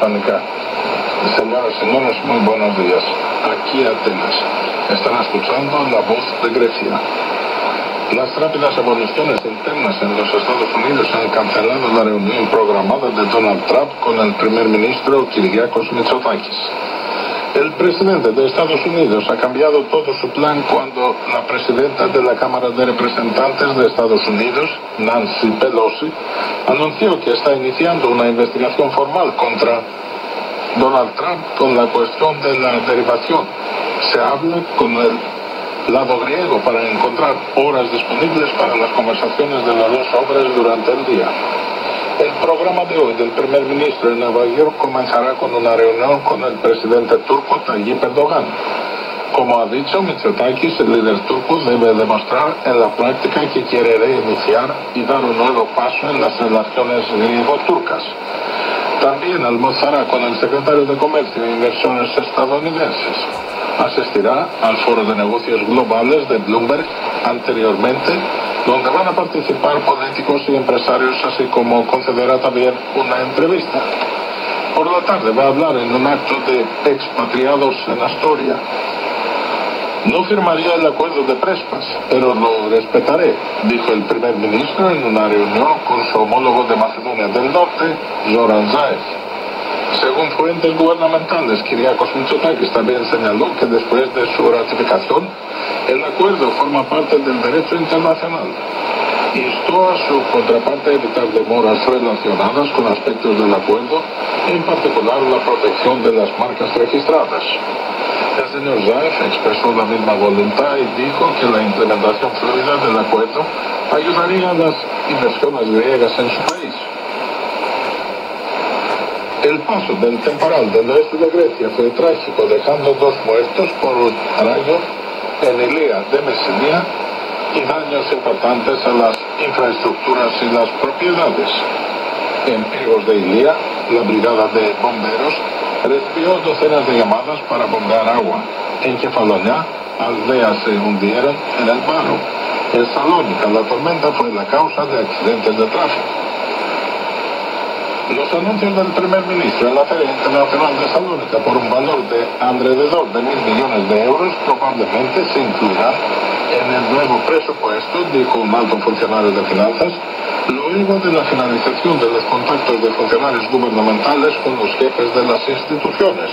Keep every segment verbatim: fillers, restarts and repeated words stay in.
Telefónica. Señoras y señores, muy buenos días. Aquí Atenas. Están escuchando La Voz de Grecia. Las rápidas evoluciones internas en los Estados Unidos han cancelado la reunión programada de Donald Trump con el primer ministro Kyriakos Mitsotakis. El presidente de Estados Unidos ha cambiado todo su plan cuando la presidenta de la Cámara de Representantes de Estados Unidos, Nancy Pelosi, anunció que está iniciando una investigación formal contra Donald Trump con la cuestión de la derivación. Se habla con el lado griego para encontrar horas disponibles para las conversaciones de los dos hombres durante el día. El programa de hoy del primer ministro en Nueva York comenzará con una reunión con el presidente turco Tayyip Erdogan. Como ha dicho Mitsotakis, el líder turco debe demostrar en la práctica que quiere reiniciar y dar un nuevo paso en las relaciones griego-turcas. También almorzará con el secretario de Comercio e Inversiones estadounidenses. Asistirá al Foro de Negocios Globales de Bloomberg anteriormente, donde van a participar políticos y empresarios, así como concederá también una entrevista. Por la tarde va a hablar en un acto de expatriados en Astoria. No firmaría el acuerdo de Prespas, pero lo respetaré, dijo el primer ministro en una reunión con su homólogo de Macedonia del Norte, Zoran Zaev. Según fuentes gubernamentales, Kyriakos Mitsotakis también señaló que después de su ratificación, el acuerdo forma parte del derecho internacional. Instó a su contraparte a evitar demoras relacionadas con aspectos del acuerdo, en particular la protección de las marcas registradas. El señor Zaev expresó la misma voluntad y dijo que la implementación fluida del acuerdo ayudaría a las inversiones griegas en su país. El paso del temporal del oeste de Grecia fue trágico, dejando dos muertos por un rayo en Ilía de Messenia y daños importantes a las infraestructuras y las propiedades. En Pyrgos de Ilía, la brigada de bomberos recibió docenas de llamadas para bombear agua. En Kefalonia, aldeas se hundieron en el barro. En Salónica, la tormenta fue la causa de accidentes de tráfico. Los anuncios del primer ministro en la Feria Internacional de Salónica por un valor de alrededor de mil millones de euros probablemente se incluirán en el nuevo presupuesto, dijo un alto funcionario de finanzas, luego de la finalización de los contactos de funcionarios gubernamentales con los jefes de las instituciones.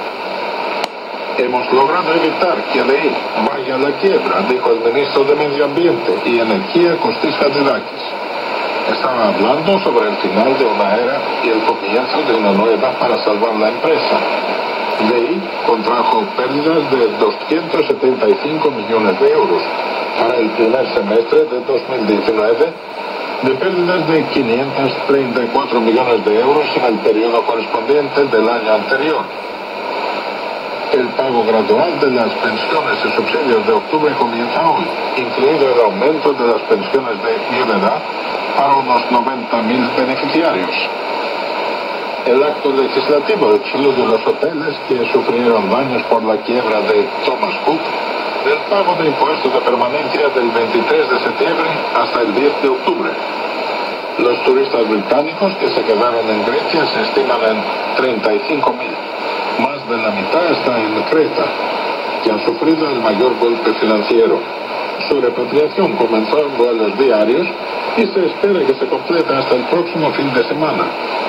Hemos logrado evitar que el E I vaya a la quiebra, dijo el ministro de Medio Ambiente y Energía, Kostis Hatzidakis. Estaba hablando sobre el final de una era y el comienzo de una nueva para salvar la empresa. D I contrajo pérdidas de doscientos setenta y cinco millones de euros para el primer semestre de dos mil diecinueve, de pérdidas de quinientos treinta y cuatro millones de euros en el periodo correspondiente del año anterior. El pago gradual de las pensiones y subsidios de octubre comienza hoy, incluido el aumento de las pensiones de viudedad para unos noventa mil beneficiarios. El acto legislativo excluye los hoteles que sufrieron daños por la quiebra de Thomas Cook del pago de impuestos de permanencia del veintitrés de septiembre hasta el diez de octubre. Los turistas británicos que se quedaron en Grecia se estiman en treinta y cinco mil. Más de la mitad está en Creta, que han sufrido el mayor golpe financiero. Su repatriación comenzó en vuelos diarios y se espera que se complete hasta el próximo fin de semana.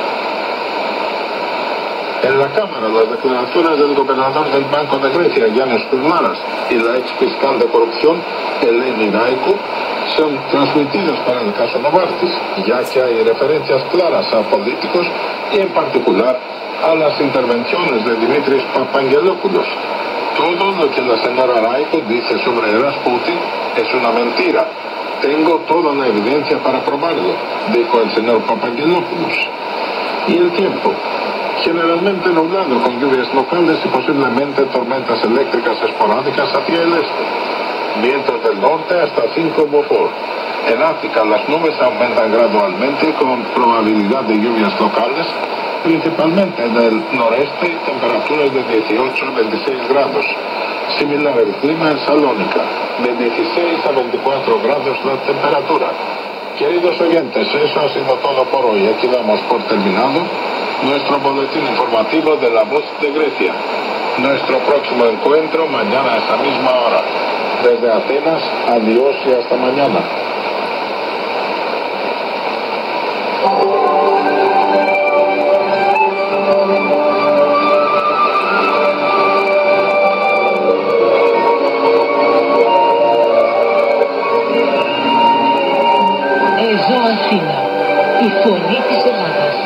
En la Cámara, las declaraciones del gobernador del Banco de Grecia, Yanis Koumaras, y la ex fiscal de corrupción, Eleni Raiku, son transmitidas para el caso Novartis, ya que hay referencias claras a políticos y en particular a las intervenciones de Dimitris Papangelopoulos. Todo lo que la señora Raiku dice sobre Rasputin es una mentira. Tengo toda la evidencia para probarlo, dijo el señor Papangelopoulos. Y el tiempo, generalmente nublado con lluvias locales y posiblemente tormentas eléctricas esporádicas hacia el este. Vientos del norte hasta cinco Beaufort. En África las nubes aumentan gradualmente con probabilidad de lluvias locales, principalmente en el noreste, y temperaturas de dieciocho a veintiséis grados. Similar el clima en Salónica, de dieciséis a veinticuatro grados la temperatura. Queridos oyentes, eso ha sido todo por hoy. Aquí damos por terminado Nuestro boletín informativo de La Voz de Grecia. Nuestro próximo encuentro mañana a esa misma hora. Desde Atenas, adiós y hasta mañana. Εδώ Αθήνα, η φωνή της Ελλάδας.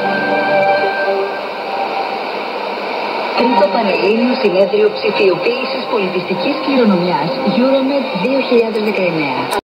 Τρίτο Πανελλήνιο Συνέδριο Ψηφιοποίησης Πολιτιστικής Κληρονομιάς EuroMed δύο χιλιάδες δεκαεννέα.